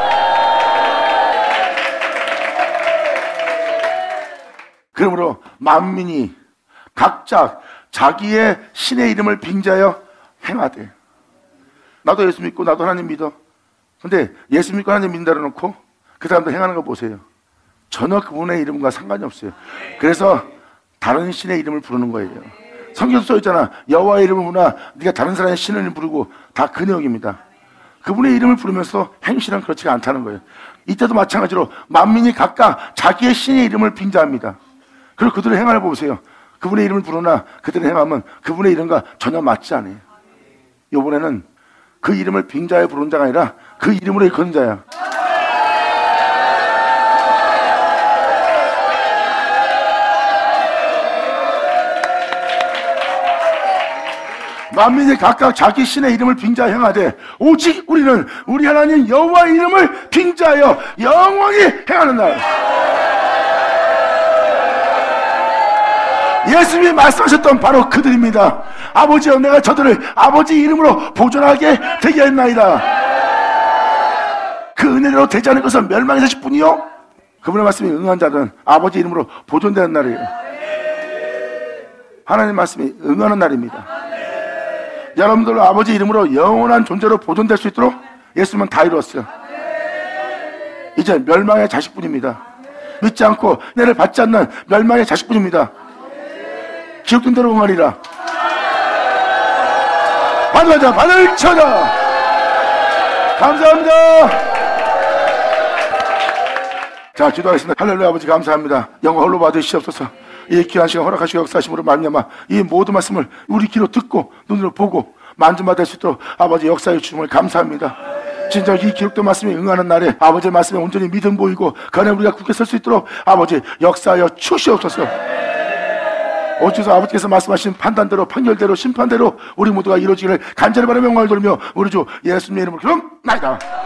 그러므로 만민이 각자 자기의 신의 이름을 빙자하여 행하되, 나도 예수 믿고 나도 하나님 믿어. 근데 예수 믿고 하나님 믿는다고 놓고 그 사람들 행하는 거 보세요. 전혀 그분의 이름과 상관이 없어요. 그래서 다른 신의 이름을 부르는 거예요. 성경에 써 있잖아. 여호와의 이름을 부르나 네가 다른 사람의 신을 부르고, 다 그 내용입니다. 그분의 이름을 부르면서 행실은 그렇지가 않다는 거예요. 이때도 마찬가지로 만민이 각각 자기의 신의 이름을 빙자합니다. 그리고 그들의 행함을 보세요. 그분의 이름을 부르나 그들의 행함은 그분의 이름과 전혀 맞지 않아요. 이번에는 그 이름을 빙자해 부르는 자가 아니라 그 이름으로 일컫는 자야. 만민이 각각 자기 신의 이름을 빙자하여 행하되 오직 우리는 우리 하나님 여호와의 이름을 빙자하여 영원히 행하는 날. 예수님이 말씀하셨던 바로 그들입니다. 아버지여, 내가 저들을 아버지 이름으로 보존하게 되게 했나이다. 그 은혜로 되지 않은 것은 멸망의 자식뿐이요 그분의 말씀이 응한 자는 아버지 이름으로 보존되는 날이에요. 하나님 말씀이 응하는 날입니다. 여러분들 아버지 이름으로 영원한 존재로 보존될 수 있도록 예수님은 다 이루었어요. 이제 멸망의 자식뿐입니다. 믿지 않고 은혜를 받지 않는 멸망의 자식뿐입니다. 기록된 대로 응하리라. 받으자, 받을 쳐자. 감사합니다. 자, 기도하겠습니다. 할렐루야. 아버지 감사합니다. 영광 홀로 받으시옵소서. 이 귀한 시간 허락하시고 역사하심으로 말미암아 이 모든 말씀을 우리 귀로 듣고 눈으로 보고 만져받을 수 있도록 아버지 역사해 주심을 감사합니다. 진짜 이 기록된 말씀에 응하는 날에 아버지의 말씀에 온전히 믿음 보이고 그 안에 우리가 굳게 설 수 있도록 아버지 역사하여 주시옵소서. 어째서 아버지께서 말씀하신 판단대로 판결대로 심판대로 우리 모두가 이루어지기를 간절히 바라며 영광을 돌리며 우리 주 예수님의 이름으로 기도합니다.